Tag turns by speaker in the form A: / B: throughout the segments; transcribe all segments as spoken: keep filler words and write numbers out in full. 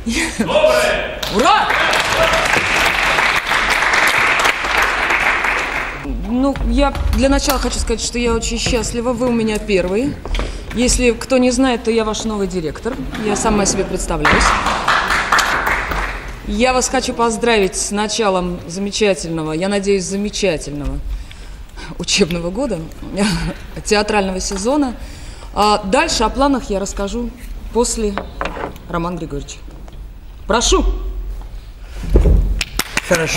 A: Доброе!
B: Ура! Ну, я для начала хочу сказать, что я очень счастлива. Вы у меня первые. Если кто не знает, то я ваш новый директор. Я сама себе представляюсь. Я вас хочу поздравить с началом замечательного, я надеюсь, замечательного учебного года, театрального сезона. А дальше о планах я расскажу после Романа Григорьевича. Прошу.
C: Хорошо.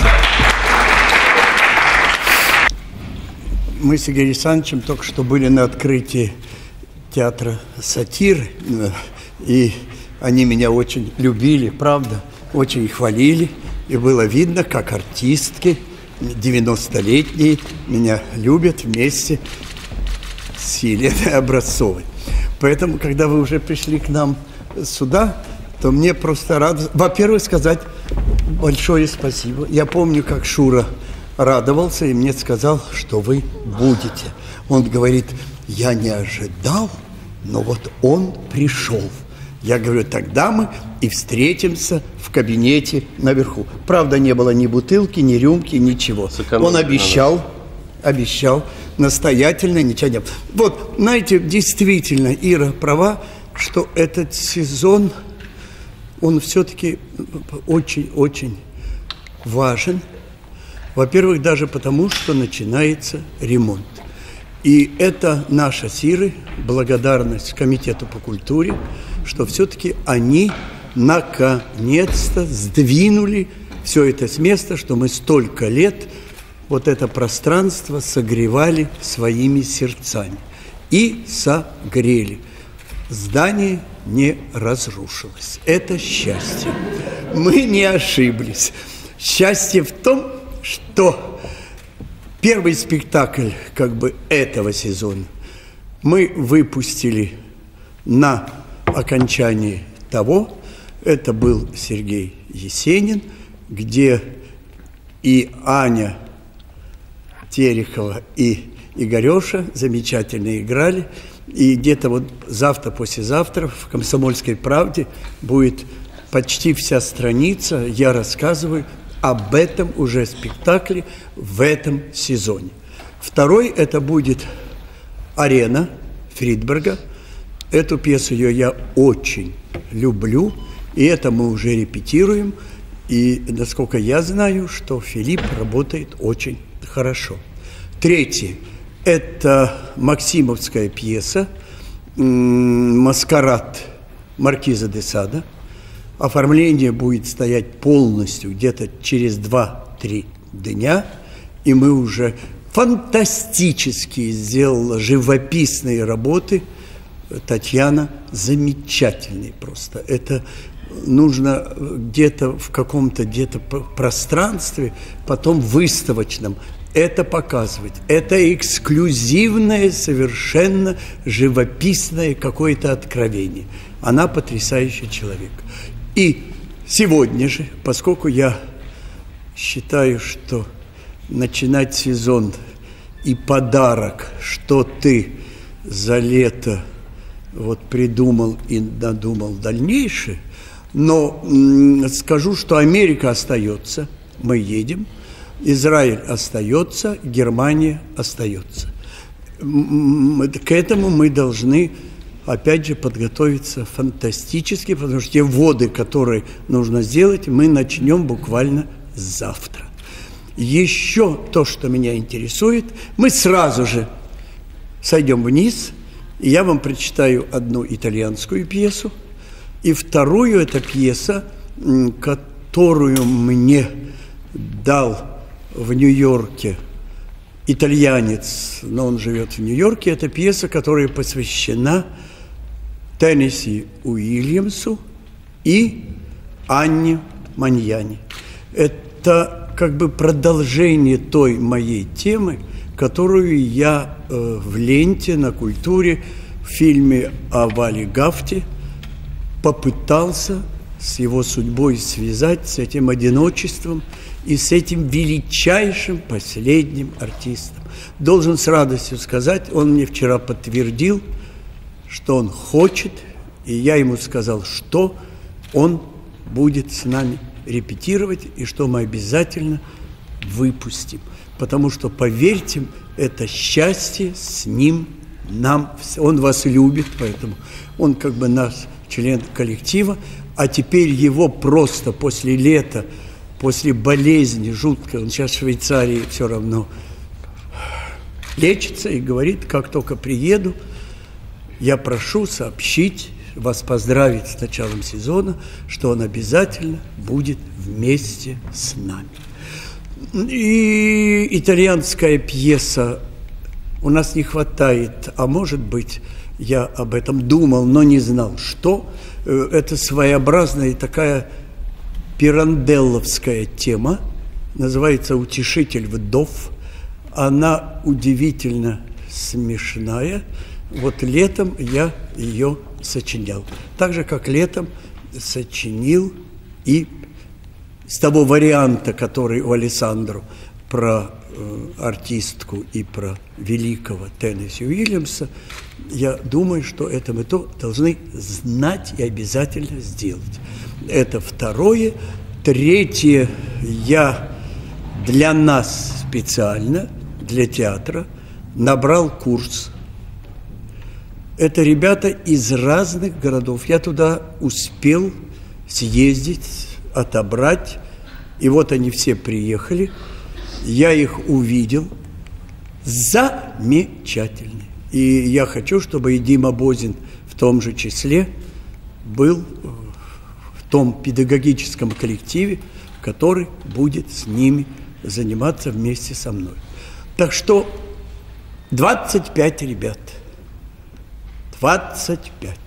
C: Мы с Игорем Александровичем только что были на открытии театра «Сатир», и они меня очень любили, правда, очень хвалили, и было видно, как артистки девяностолетние меня любят вместе с Еленой Образцовой. Поэтому, когда вы уже пришли к нам сюда, то мне просто радостно, во-первых, сказать большое спасибо. Я помню, как Шура радовался и мне сказал, что вы будете. Он говорит, я не ожидал, но вот он пришел. Я говорю, тогда мы и встретимся в кабинете наверху. Правда, не было ни бутылки, ни рюмки, ничего. Он обещал, обещал, настоятельно, ничего не было. Вот, знаете, действительно, Ира права, что этот сезон, он все-таки очень-очень важен. Во-первых, даже потому, что начинается ремонт. И это наша с Ирой благодарность Комитету по культуре, что все-таки они наконец-то сдвинули все это с места, что мы столько лет вот это пространство согревали своими сердцами. И согрели. Здание не разрушилось. Это счастье. Мы не ошиблись. Счастье в том, что первый спектакль как бы этого сезона мы выпустили на окончании того. Это был Сергей Есенин, где и Аня Терехова, и Игореша замечательно играли. И где-то вот завтра-послезавтра в «Комсомольской правде» будет почти вся страница. Я рассказываю об этом уже спектакле в этом сезоне. Второй это будет «Арена» Фридберга. Эту пьесу ее я очень люблю, и это мы уже репетируем. И, насколько я знаю, что Филипп работает очень хорошо. Третье – это максимовская пьеса «Маскарад» Маркиза де Сада. Оформление будет стоять полностью где-то через два-три дня, и мы уже фантастически сделали живописные работы. Татьяна замечательный просто. Это нужно где-то в каком-то где-то пространстве, потом выставочном, это показывать. Это эксклюзивное, совершенно живописное какое-то откровение. Она потрясающий человек. И сегодня же, поскольку я считаю, что начинать сезон и подарок, что ты за лето вот придумал и надумал дальнейшее, но м, скажу, что Америка остается, мы едем, Израиль остается, Германия остается. М, к этому мы должны, опять же, подготовиться фантастически, потому что те вводы, которые нужно сделать, мы начнем буквально завтра. Еще то, что меня интересует, мы сразу же сойдем вниз, и я вам прочитаю одну итальянскую пьесу, и вторую, это пьеса, которую мне дал в Нью-Йорке итальянец, но он живет в Нью-Йорке. Это пьеса, которая посвящена Теннесси Уильямсу и Анне Маньяне. Это как бы продолжение той моей темы, которую я э, в ленте на культуре в фильме о Вале Гафте попытался с его судьбой связать, с этим одиночеством и с этим величайшим последним артистом. Должен с радостью сказать, он мне вчера подтвердил, что он хочет, и я ему сказал, что он будет с нами репетировать и что мы обязательно выпустим. Потому что, поверьте, это счастье с ним, нам. Он вас любит, поэтому он как бы наш член коллектива. А теперь его просто после лета, после болезни жуткой, он сейчас в Швейцарии все равно лечится и говорит, как только приеду, я прошу сообщить, вас поздравить с началом сезона, что он обязательно будет вместе с нами. И итальянская пьеса у нас не хватает, а может быть, я об этом думал, но не знал, что. Это своеобразная такая пиранделловская тема, называется «Утешитель вдов». Она удивительно смешная. Вот летом я ее сочинял. Так же, как летом сочинил и с того варианта, который у Алессандро про э, артистку и про великого Теннесси Уильямса, я думаю, что это мы то должны знать и обязательно сделать. Это второе. Третье, я для нас специально, для театра, набрал курс. Это ребята из разных городов. Я туда успел съездить, отобрать. И вот они все приехали. Я их увидел. Замечательные. И я хочу, чтобы и Дима Бозин в том же числе был в том педагогическом коллективе, который будет с ними заниматься вместе со мной. Так что двадцать пять ребят. двадцать пять.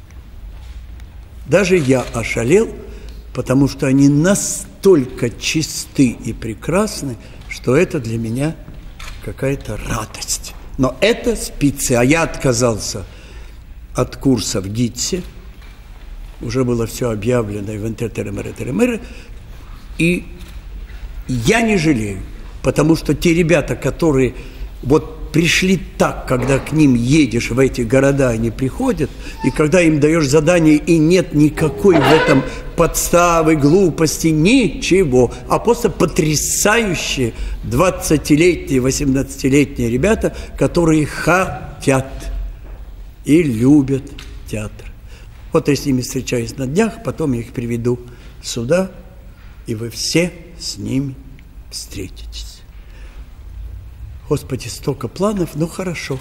C: Даже я ошалел, потому что они настолько чисты и прекрасны, что это для меня какая-то радость. Но это специально. Я отказался от курса в ГИТСе. Уже было все объявлено в Интертеремере. И я не жалею, потому что те ребята, которые вот пришли так, когда к ним едешь в эти города, они приходят, и когда им даешь задание, и нет никакой в этом подставы, глупости, ничего, а просто потрясающие двадцатилетние, восемнадцатилетние ребята, которые хотят и любят театр. Вот я с ними встречаюсь на днях, потом я их приведу сюда, и вы все с ними встретитесь. Господи, столько планов, ну хорошо.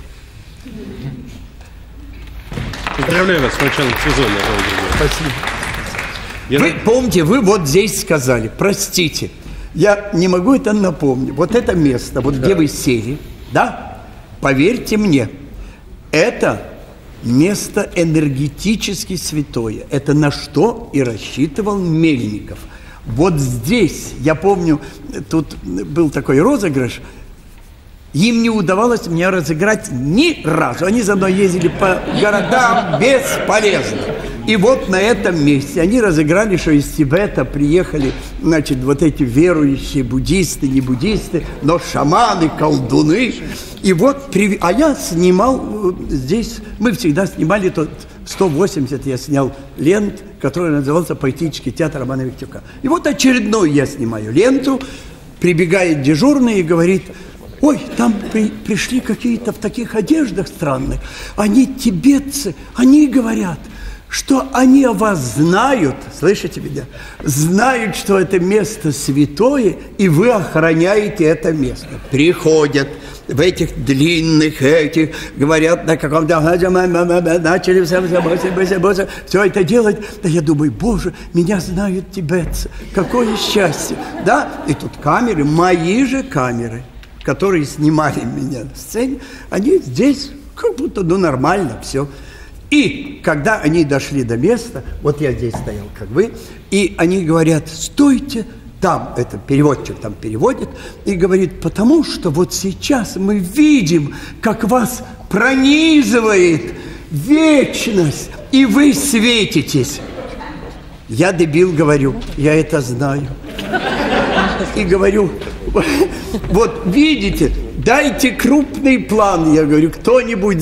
A: Поздравляю вас с началом сезона.
C: Спасибо.
A: Я...
C: Вы помните, вы вот здесь сказали, простите, я не могу это напомнить. Вот это место, вот да. Где вы сели, да, поверьте мне, это место энергетически святое. Это на что и рассчитывал Мельников. Вот здесь, я помню, тут был такой розыгрыш, им не удавалось меня разыграть ни разу. Они за мной ездили по городам бесполезно. И вот на этом месте они разыграли, что из Тибета приехали, значит, вот эти верующие буддисты, не буддисты, но шаманы, колдуны. И вот, а я снимал здесь, мы всегда снимали, тут сто восемьдесят я снял лент, который назывался «Поэтический театр Романа Виктюка». И вот очередной я снимаю ленту, прибегает дежурный и говорит: ой, там при, пришли какие-то в таких одеждах странных, они тибетцы, они говорят, что они о вас знают, слышите меня, знают, что это место святое, и вы охраняете это место. Приходят в этих длинных этих, говорят на каком-то, начали все это делать. Да я думаю, боже, меня знают тибетцы, какое счастье. Да, и тут камеры, мои же камеры, которые снимали меня на сцене, они здесь как будто, ну, нормально все. И когда они дошли до места, вот я здесь стоял, как вы, и они говорят: стойте там, это переводчик там переводит, и говорит: потому что вот сейчас мы видим, как вас пронизывает вечность, и вы светитесь. Я, дебил, говорю, я это знаю. И говорю: вот видите, дайте крупный план, я говорю, кто-нибудь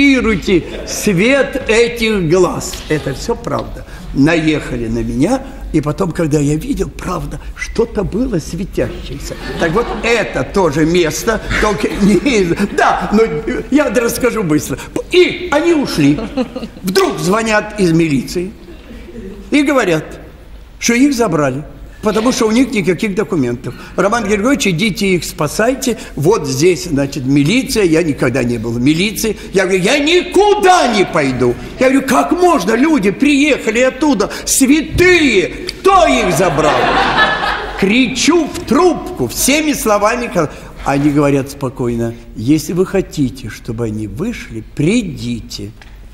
C: зафиксируйте свет этих глаз. Это все правда. Наехали на меня, И потом, когда я видел, правда, что-то было светящееся. Так вот, это тоже место, только не... Да, но я расскажу быстро. И они ушли. Вдруг звонят из милиции и говорят, что их забрали. Потому что у них никаких документов. Роман Григорьевич, идите их спасайте. Вот здесь, значит, милиция. Я никогда не был в милиции. Я говорю, я никуда не пойду. Я говорю, как можно? Люди приехали оттуда, святые. Кто их забрал? Кричу в трубку всеми словами. Они говорят спокойно, если вы хотите, чтобы они вышли, придите.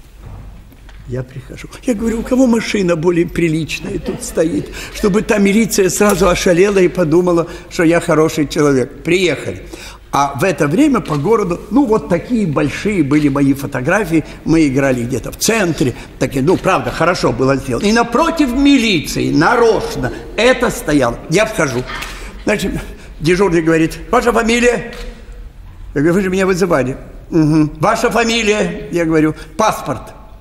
C: Я прихожу. Я говорю, у кого машина более приличная тут стоит, чтобы та милиция сразу ошалела и подумала, что я хороший человек. Приехали. А в это время по городу, ну, вот такие большие были мои фотографии. Мы играли где-то в центре. Такие, ну, правда, хорошо было сделано. И напротив милиции, нарочно, это стояло. Я вхожу. Значит, дежурный говорит, ваша фамилия? Я говорю, вы же меня вызывали. Угу. Ваша фамилия? Я говорю, паспорт.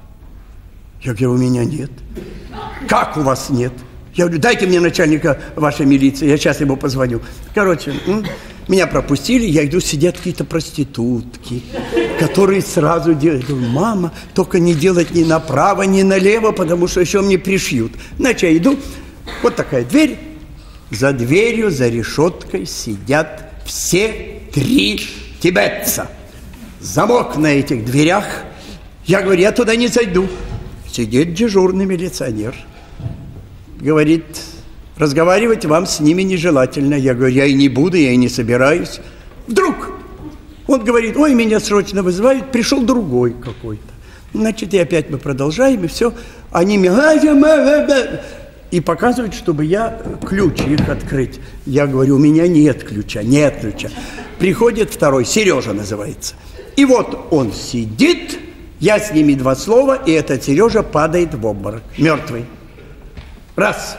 C: Я говорю, у меня нет. Как у вас нет? Я говорю, дайте мне начальника вашей милиции, я сейчас ему позвоню. Короче, меня пропустили, я иду, сидят какие-то проститутки, которые сразу делают. Я говорю, мама, только не делать ни направо, ни налево, потому что еще мне пришьют. Значит, я иду, вот такая дверь, за дверью, за решеткой сидят все три тибетца. Замок на этих дверях. Я говорю, я туда не зайду. Сидит дежурный милиционер. Говорит, разговаривать вам с ними нежелательно. Я говорю, я и не буду, я и не собираюсь. Вдруг он говорит, ой, меня срочно вызывают, пришел другой какой-то. Значит, и опять мы продолжаем, и все. Они мне... И показывают, чтобы я ключ их открыть. Я говорю, у меня нет ключа, нет ключа. Приходит второй, Сережа называется. И вот он сидит... Я с ними два слова, и этот Сережа падает в обморок, мертвый. Раз.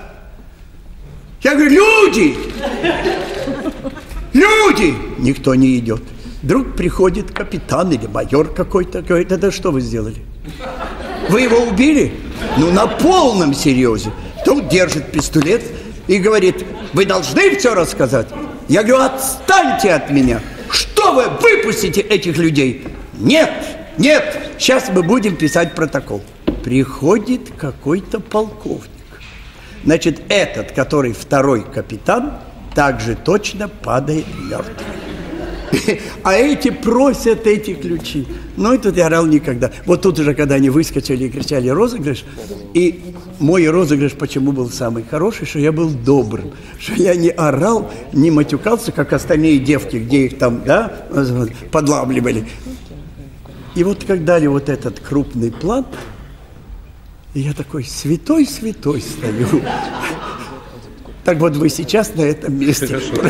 C: Я говорю, люди! Люди! Никто не идет. Вдруг приходит капитан или майор какой-то, говорит, это что вы сделали? Вы его убили? Ну, на полном серьезе. Тут держит пистолет и говорит, вы должны все рассказать? Я говорю, отстаньте от меня. Что вы, выпустите этих людей? Нет! Нет, сейчас мы будем писать протокол. Приходит какой-то полковник. Значит, этот, который второй капитан, также точно падает мертвый. А эти просят эти ключи. Ну, и тут я орал никогда. Вот тут уже, когда они выскочили и кричали розыгрыш, и мой розыгрыш почему был самый хороший, что я был добрым, что я не орал, не матюкался, как остальные девки, где их там, да, подлавливали. И вот когда дали вот этот крупный план, и я такой святой-святой стою. Так вот вы сейчас на этом месте.
A: Хорошо. Но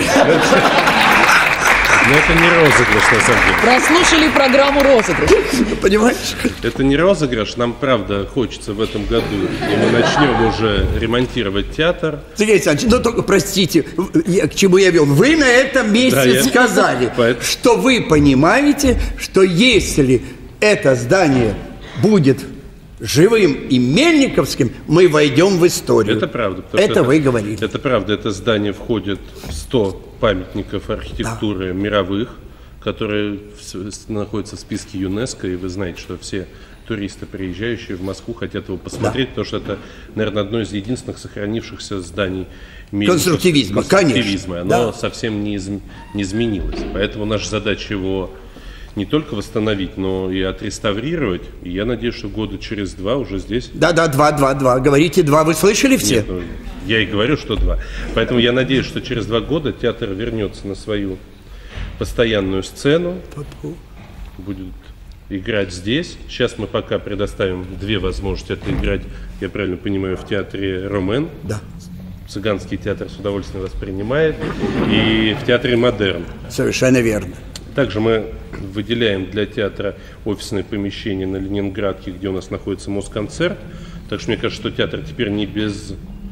A: это не розыгрыш, на самом деле.
B: Прослушали программу «Розыгрыш».
C: Понимаешь?
A: Это не розыгрыш. Нам, правда, хочется в этом году, и мы начнем уже ремонтировать театр.
C: Сергей Александрович, ну только простите, я, к чему я вел. Вы на этом месте да, я... сказали, Поэтому... что вы понимаете, что если это здание будет живым и мельниковским, мы войдем в историю.
A: Это правда.
C: Это, это вы
A: это,
C: говорили.
A: Это правда. Это здание входит в сто памятников архитектуры да. мировых, которые находятся в списке ЮНЕСКО. И вы знаете, что все туристы, приезжающие в Москву, хотят его посмотреть, да. потому что это, наверное, одно из единственных сохранившихся зданий мира.
C: Конструктивизма,
A: конструктивизма.
C: конечно.
A: Оно
C: да. совсем
A: совсем не, из, не изменилось. Поэтому наша задача его не только восстановить, но и отреставрировать. И я надеюсь, что года через два уже здесь...
C: Да-да, два, два, два. Говорите два. Вы слышали все?
A: Нет, ну, я и говорю, что два. Поэтому я надеюсь, что через два года театр вернется на свою постоянную сцену. Будет играть здесь. Сейчас мы пока предоставим две возможности это играть, я правильно понимаю, в театре «Ромен».
C: Да.
A: Цыганский театр с удовольствием вас принимает. И в театре «Модерн».
C: Совершенно верно.
A: Также мы выделяем для театра офисное помещение на Ленинградке, где у нас находится Москонцерт. Так что мне кажется, что театр теперь не без...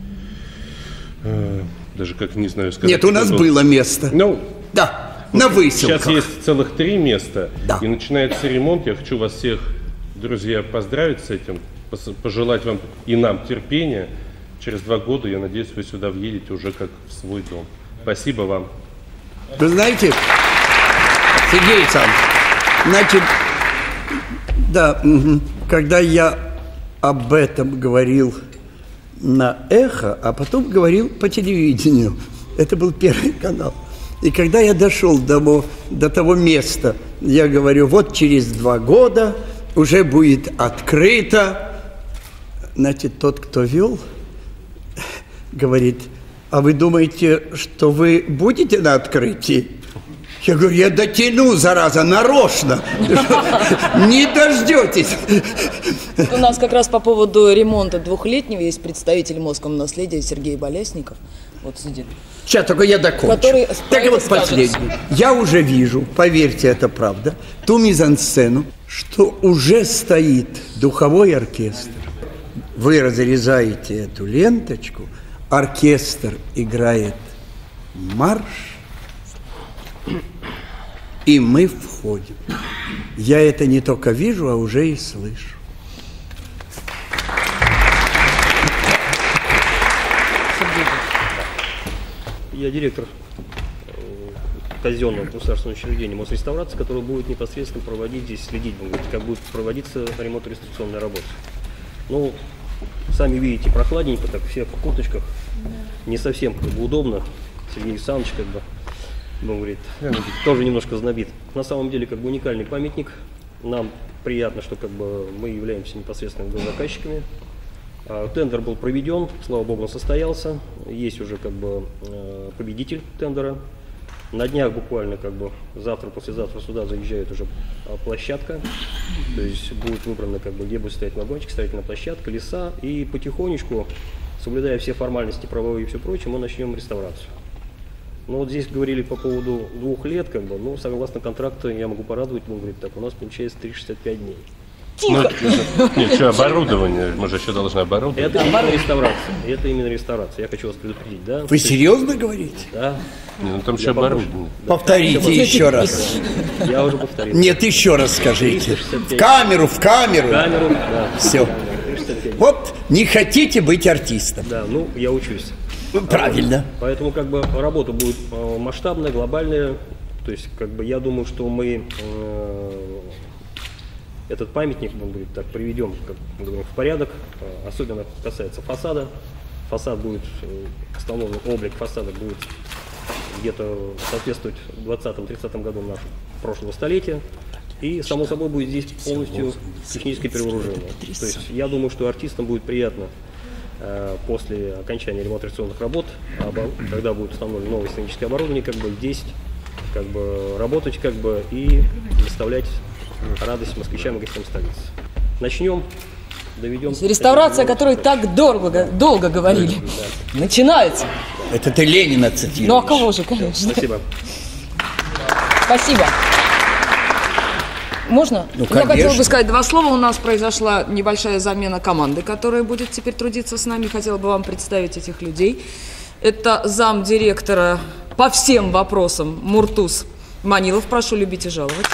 A: Э, даже как не знаю сказать.
C: Нет, у нас был... было место.
A: Ну,
C: да, на выселках.
A: Сейчас есть целых три места.
C: Да.
A: И начинается ремонт. Я хочу вас всех, друзья, поздравить с этим. Пожелать вам и нам терпения. через два года, я надеюсь, вы сюда въедете уже как в свой дом. Спасибо вам.
C: Вы знаете, Сергей Александрович, значит, да, когда я об этом говорил на «Эхо», а потом говорил по телевидению, это был Первый канал. И когда я дошел до, до того места, я говорю, вот через два года уже будет открыто. Значит, тот, кто вел, говорит, а вы думаете, что вы будете на открытии? Я говорю, я дотяну, зараза, нарочно. Не дождетесь.
B: У нас как раз по поводу ремонта двухлетнего есть представитель Москомнаследия Сергей Болесников. Вот сидит.
C: Сейчас только я докончу.
B: Который
C: так и вот последний. Я уже вижу, поверьте, это правда, ту мизансцену, что уже стоит духовой оркестр. Вы разрезаете эту ленточку, оркестр играет марш, и мы входим. Я это не только вижу, а уже и слышу.
D: Я директор казенного государственного учреждения Мосреставрации, который будет непосредственно проводить здесь, следить, как будет проводиться ремонтно-реставрационная работа. Ну, сами видите, прохладненько, так все в курточках, не совсем как бы удобно. Сергей Александрович, как бы, он говорит, тоже немножко знобит. На самом деле, как бы уникальный памятник. Нам приятно, что как бы мы являемся непосредственно заказчиками. Тендер был проведен, слава богу, он состоялся. Есть уже как бы победитель тендера. На днях буквально как бы завтра, послезавтра сюда заезжает уже площадка. То есть будет выбрано, как бы, где будет стоять вагончик, строительная площадка, леса. И потихонечку, соблюдая все формальности правовые и все прочее, мы начнем реставрацию. Ну вот здесь говорили по поводу двух лет, как бы, ну согласно контракту я могу порадовать, он говорит, так, у нас получается триста шестьдесят пять дней.
B: Тихо!
A: Ну, нет, что, оборудование, мы же еще должны оборудовать.
D: Это именно реставрация, это именно реставрация, я хочу вас предупредить, да?
C: Вы серьезно говорите?
D: Да.
A: Не, ну там еще оборудование.
C: Повторите еще раз.
D: Я уже повторил.
C: Нет, еще раз скажите. В камеру, в камеру.
D: В камеру, да.
C: Все. Вот не хотите быть артистом.
D: Да, ну я учусь.
C: Правильно.
D: Поэтому как бы работа будет масштабная, глобальная. То есть как бы я думаю, что мы э, этот памятник, он говорит, так приведем как мы говорим, в порядок. Особенно касается фасада. Фасад будет, установлен облик фасада будет где-то соответствовать двадцатом-тридцатом году нашего прошлого столетия. И, само собой, будет здесь полностью техническое перевооружение. То есть я думаю, что артистам будет приятно э, после окончания ремонтно-реставрационных работ, когда будет установлено новое сценическое оборудование, как бы здесь как бы работать как бы и доставлять радость москвичам и гостям столицы. Начнем, доведем.
B: Реставрация, о которой так долго, долго говорили, да. Начинается.
C: Это ты Ленина цитируешь.
B: Ну а кого же, конечно.
D: Спасибо.
B: Спасибо. Можно?
C: Ну,
B: Я хотела бы сказать два слова. У нас произошла небольшая замена команды, которая будет теперь трудиться с нами. Хотела бы вам представить этих людей. Это замдиректора по всем вопросам Муртуз Манилов. Прошу любить и жаловать.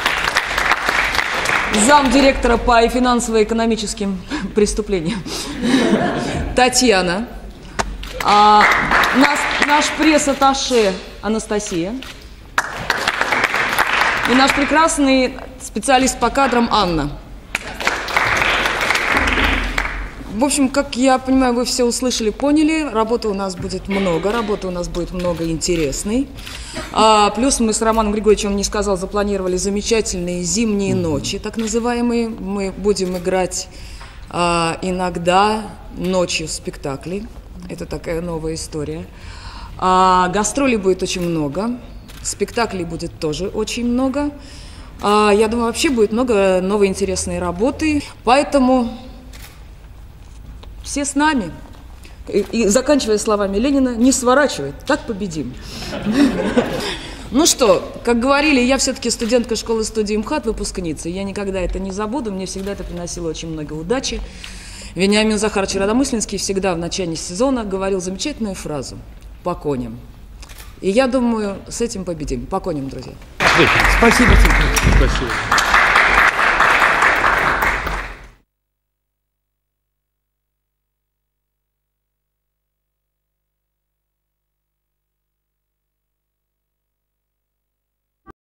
B: Замдиректора по финансово-экономическим преступлениям Татьяна. А, наш, наш пресс-атташе Анастасия. И наш прекрасный специалист по кадрам Анна. В общем, как я понимаю, вы все услышали, поняли. Работы у нас будет много, работы у нас будет много интересной. А, плюс мы с Романом Григорьевичем, он не сказал, запланировали замечательные зимние ночи, так называемые. Мы будем играть а, иногда ночью спектакли. Это такая новая история. А, гастролей будет очень много. Спектаклей будет тоже очень много. А, я думаю, вообще будет много новой интересной работы. Поэтому все с нами. И, и заканчивая словами Ленина, не сворачивай, так победим. Ну что, как говорили, я все-таки студентка школы-студии МХАТ, выпускница. Я никогда это не забуду, мне всегда это приносило очень много удачи. Вениамин Захарович Радомыслинский всегда в начале сезона говорил замечательную фразу «По коням». И я думаю, с этим победим. По коням, друзья.
C: Спасибо тебе.
A: Спасибо.